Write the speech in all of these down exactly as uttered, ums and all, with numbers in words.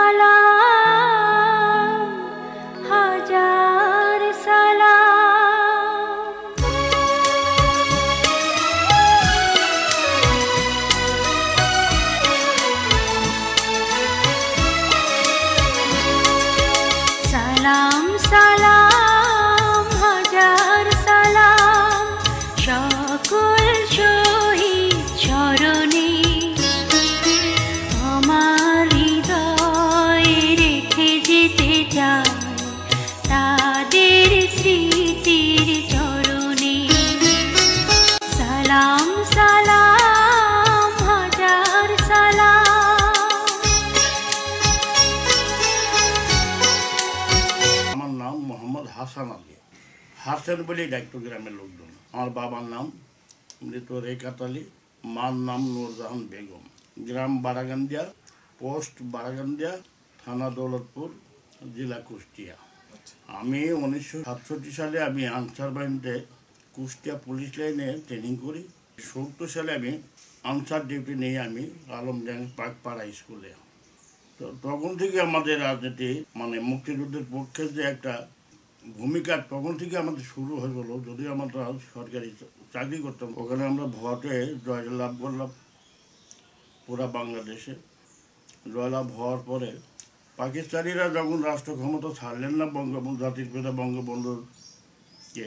সালাম হাজার সালাম সালাম সালাম হাজার সালাম সকল শহীদ চরণে আমার হৃদয়ে রেখে যেতে চাই তাদের স্মৃতির চরণে সালাম সালাম হাজার সালাম। আমার নাম মোহাম্মদ হাসান আলী, হাসান বলে ডাকতো গ্রামের লোকজন। আমার বাবার নাম মৃত রেখাত আলী, মার নাম নূরজাহান বেগম। গ্রাম বারাগান্দিয়া, পোস্ট বারাগান্দিয়া, থানা দৌলতপুর, জেলা কুষ্টিয়া। আমি উনিশশো সাতষট্টি সালে আমি আনসার বাহিনীতে কুষ্টিয়া পুলিশ লাইনে ট্রেনিং করি। সত্তর সালে আমি আনসার ডিউটি নিয়ে আমি আলমডাঙ্গা পাকপাড়া স্কুলে। তো তখন থেকে আমাদের রাজনীতি মানে মুক্তিযুদ্ধের পক্ষে যে একটা ভূমিকা তখন থেকে আমাদের শুরু হয়ে গেলো। যদিও আমরা সরকারি চাকরি করতাম, ওখানে আমরা ভোটে জয়লাভ করলাম পুরা বাংলাদেশে। জয়লাভ হওয়ার পরে পাকিস্তানিরা যখন রাষ্ট্র ক্ষমতা ছাড়লেন না বঙ্গবন্ধু জাতির পিতা বঙ্গবন্ধুকে,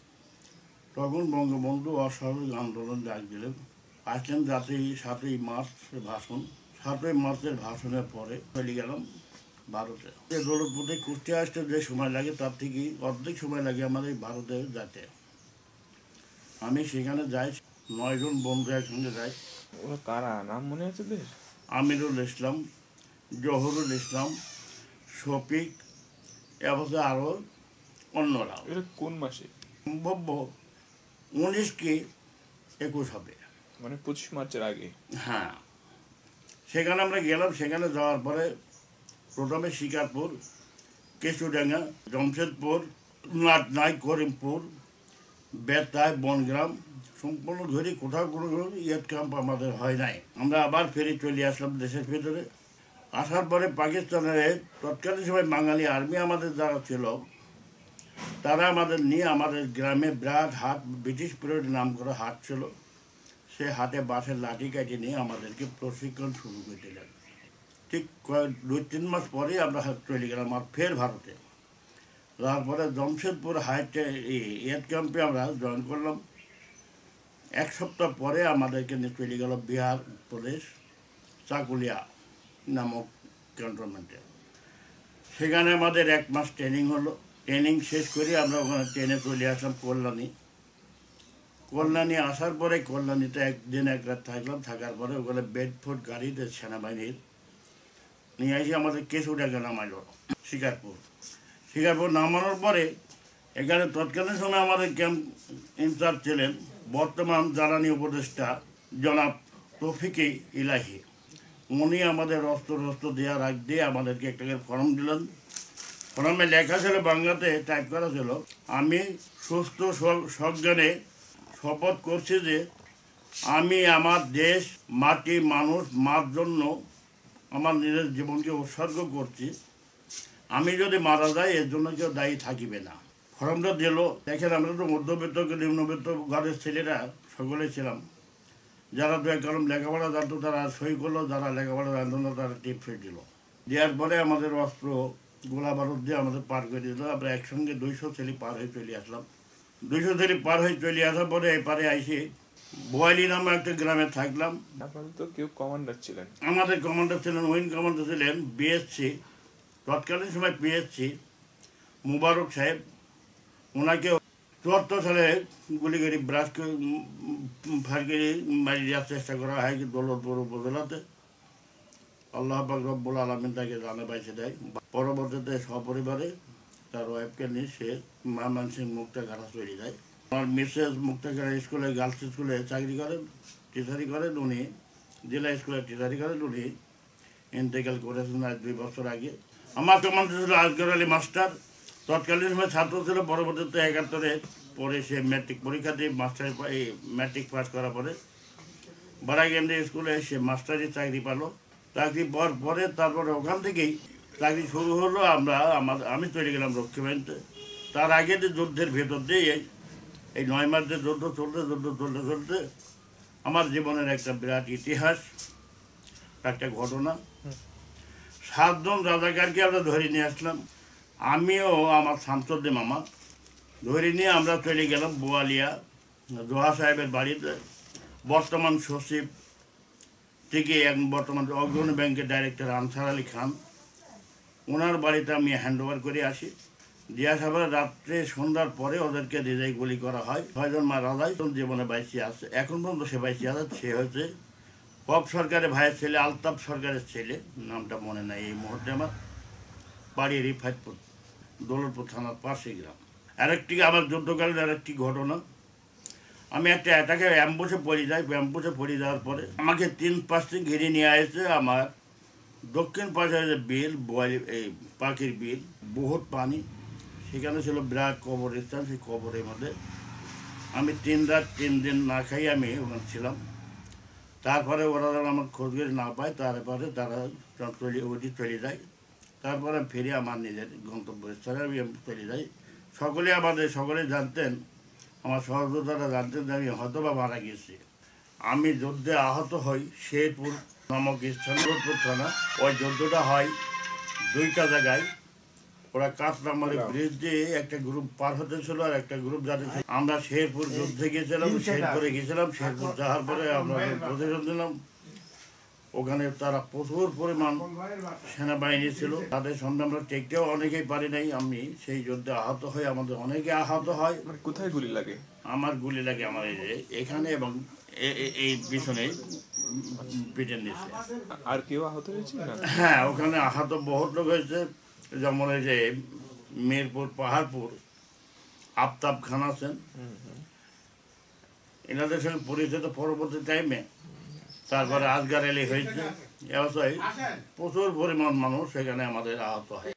তখন বঙ্গবন্ধু অস্বাভাবিক আন্দোলন ডাক দিলেন। আসলেন জাতি সাতই মার্চ ভাষণ। সাতই মার্চের ভাষণের পরে চলে গেলাম ভারতে। দৌলতপুর থেকে কুষ্টিয়া আসতে যে সময় লাগে তার থেকে অর্ধেক সময় লাগে আমাদের ভারতে যেতে। আমি সেখানে যাই, নয়জন বন্ধু একসঙ্গে যাই। ওরা কারা নাম মনে আছে বেশ? আমিরুল ইসলাম, জহুরুল ইসলাম, শফিক, এবছর আরও অন্যরা। এটা কোন মাসে? সম্ভব্য উনিশ কি একুশ হবে, মানে পঁচিশ মার্চের আগে। হ্যাঁ, সেখানে আমরা গেলাম। সেখানে যাওয়ার পরে প্রথমে শিকারপুর, কেশুডাঙ্গা, জমশেদপুর, নাটনাই, করিমপুর, বেতায়, বনগ্রাম সম্পূর্ণ ধরে কোথাও কোনো ইয়েট ক্যাম্প আমাদের হয় নাই। আমরা আবার ফেরি চলে আসলাম দেশের ভেতরে। আসার পরে পাকিস্তানের তৎকালীন সময় বাঙালি আর্মি আমাদের যারা ছিল তারা আমাদের নিয়ে আমাদের গ্রামে বিরাট হাট, ব্রিটিশ পিরিয়ড নাম করা হাট ছিল। সে হাটে বাঁশের লাঠি কাটে নিয়ে আমাদেরকে প্রশিক্ষণ শুরু করে দিলেন। ঠিক দুই তিন মাস পরে আমরা চলে গেলাম আর ফের ভারতে। তারপরে জমশেদপুর হাইটে এড ক্যাম্পে আমরা জয়েন করলাম। এক সপ্তাহ পরে আমাদেরকে নিয়ে চলে গেল বিহার প্রদেশ চাকুলিয়া নামক ক্যান্টনমেন্টে। সেখানে আমাদের এক মাস ট্রেনিং হলো। ট্রেনিং শেষ করে আমরা ওখানে ট্রেনে চলে আসলাম কল্যাণী। কল্যাণী আসার পরে কল্যাণীতে একদিন এক রাত থাকলাম। থাকার পরে ওখানে বেডফোর্ড গাড়িতে সেনাবাহিনীর নিয়ে এসে আমাদের কেশুডাঙ্গা নামাইল শিকারপুর। শিকারপুর নামানোর পরে এখানে তৎকালীন সময় আমাদের ক্যাম্প ইনচার্জ ছিলেন বর্তমান জ্বালানি উপদেষ্টা জনাব তৌফিকে ইলাহি। উনি আমাদের অস্ত্র অস্ত্র দেওয়ার আগ দিয়ে আমাদেরকে একটা ফর্ম দিলেন। ফর্মে লেখা ছিল, বাংলাতে টাইপ করা ছিল, আমি সুস্থ সজ্ঞানে শপথ করছি যে আমি আমার দেশ, মাটি, মানুষ, মার জন্য আমার নিজের জীবনকে উৎসর্গ করছি। আমি যদি মারা যাই এর জন্য কেউ দায়ী থাকিবে না। ফর্মটা দিল। দেখেন, আমরা তো মধ্যবিত্ত নিম্নবিত্ত ঘরের ছেলেরা সকলে ছিলাম। যারা দু এক কলম লেখাপড়া জানতো তারা সই করলো, যারা লেখাপড়া জানতো না তারা টিপ ফেট দিল। দেওয়ার পরে আমাদের অস্ত্র গোলা বারুদ দিয়ে আমাদের পার করে দিল। আমরা একসঙ্গে দুইশো ছেলে পার হয়ে চলে আসলাম। দুইশো ছেলে পার হয়ে চলে আসার পরে এপারে আইসে বোয়ালি নামে একটা গ্রামে থাকলাম। আপনাদের তো কেউ কমান্ডার ছিলেন? আমাদের কমান্ডার ছিলেন, উইং কমান্ডার ছিলেন বিএসসি, তৎকালীন সময় পিএসসি মুবারক সাহেব। ওনাকে চুয়াত্তর সালে গুলি করে ব্রাশ ফার করে মারি দেওয়ার চেষ্টা করা হয় দৌলতপুর উপজেলাতে। আল্লাহ পাক রব্বুল আলামিন তাকে জানে বাইছে দেয়। পরবর্তীতে সপরিবারে তার ওয়াইফকে নিয়ে সে ময়মনসিংহ মুক্তাগাছা চলে যায়। আমার মিসেস মুক্তাগাছা স্কুলে, গার্লস স্কুলে চাকরি করেন, টিচারি করেন। উনি জেলা স্কুলে টিচারি করেন। উনি ইন্তেকাল করেছেন আজ দুই বছর আগে। আমার কমান্ডার ছিল আজগর আলী মাস্টার। তৎকালীন সময় ছাত্র ছিল, পরবর্তীতে একাত্তরে পরে সে ম্যাট্রিক পরীক্ষা দিয়ে মাস্টার ম্যাট্রিক পাস করার পরে বারাগেন্দ্র স্কুলে সে মাস্টারি চাকরি পেল। চাকরি পাওয়ার পরে তারপরে ওখান থেকেই চাকরি শুরু হলো। আমরা আমার আমি চলে গেলাম রক্ষী বাহিনীতে। তার আগে যে যুদ্ধের ভেতর দিয়ে এই নয় মাস যে যুদ্ধ চলতে যুদ্ধ চলতে চলতে আমার জীবনের একটা বিরাট ইতিহাস, একটা ঘটনা। সাতজন রাজাকারকে আমরা ধরে নিয়ে আসলাম, আমিও আমার শামসুদ্দিন মামা ধরে নিয়ে আমরা চলে গেলাম বোয়ালিয়া জোহা সাহেবের বাড়িতে। বর্তমান সচিব থেকে এক বর্তমান অগ্রণী ব্যাংকের ডাইরেক্টর আনসার আলী খান, ওনার বাড়িতে আমি হ্যান্ড ওভার করে আসি। দিয়া সাহেবের রাত্রে সন্ধ্যার পরে ওদেরকে রেজাই গুলি করা হয়। ছয়জন মারা যায়, জীবনে বাইশে আছে, এখন পর্যন্ত সে বাইশে আছে। সে হচ্ছে পপ সরকারের ভাইয়ের ছেলে, আলতাফ সরকারের ছেলে, নামটা মনে নাই এই মুহূর্তে আমার। বাড়ি রিফাতপুর, দৌলতপুর থানার পাশে গ্রাম। আরেকটি আমার যুদ্ধকালীন আরেকটি ঘটনা, আমি একটা অ্যাটাকে অ্যাম্বুসে পড়ে যাই। অ্যাম্বুসে পড়ে যাওয়ার পরে আমাকে তিন পাশে ঘিরে নিয়ে আসছে। আমার দক্ষিণ পাশে যে বিল, বোয়ালি এই পাখির বিল, বহুত পানি, সেখানে ছিল বিরাট কবরস্থান। সেই কবরের মধ্যে আমি তিন রাত তিন দিন না খাই আমি ওখানে ছিলাম। তারপরে ওরা যেন আমার খোঁজখবর না পায়, তারপরে তারা চলে ওটি চলে যায়। তারপরে ফিরে আমার নিজের গন্তব্যস্থলে আমি চলে যাই। সকলে আমাদের সকলে জানতেন, আমার সহযোদ্ধারা জানতেন যে আমি হয়তো বা মারা গেছি। আমি যুদ্ধে আহত হই শেরপুর নামক স্থান, দৌলতপুর থানা। ওই যুদ্ধটা হয় দুইটা জায়গায়। ওরা কাতরামারি ব্রিজ দিয়ে একটা গ্রুপ পার হতে ছিল আর একটা গ্রুপ যাতে ছিল। আমরা শেরপুর যুদ্ধে গিয়েছিলাম, শেরপুরে গিয়েছিলাম। শেরপুর যাওয়ার পরে আমরা প্রতিশোধ দিলাম। ওখানে তারা প্রচুর পরিমাণ সেনাবাহিনী ছিল, তাদের সঙ্গে আমরা টেকতেও অনেকেই পারি নাই। আমি সেই যুদ্ধে আহত হই, আমাদের অনেকে আহত হয়। মানে কোথায় গুলি লাগে? আমার গুলি লাগে আমার এই যে এখানে এবং এই পিছনে পিঠের নিচে। আর কেউ আহত হয়েছে না? হ্যাঁ, ওখানে আহত বহুত লোক হয়েছে। যেমন এই যে মিরপুর পাহাড়পুর আফতাব খান আছেন, এনাদের সঙ্গে পরিচিত পরবর্তী টাইমে। তারপরে আজগার এলি হয়েছে। অবশ্যই প্রচুর পরিমাণ মানুষ সেখানে আমাদের আহত হয়।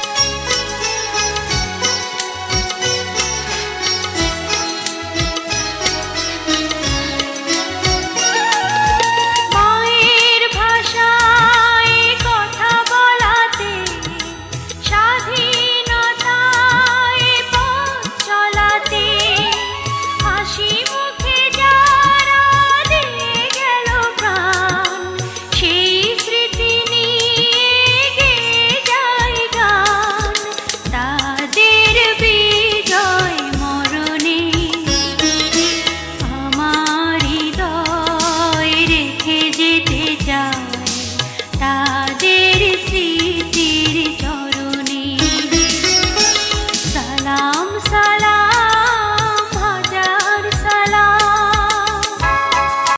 তাদের স্মৃতির চরণে সালাম সালাম।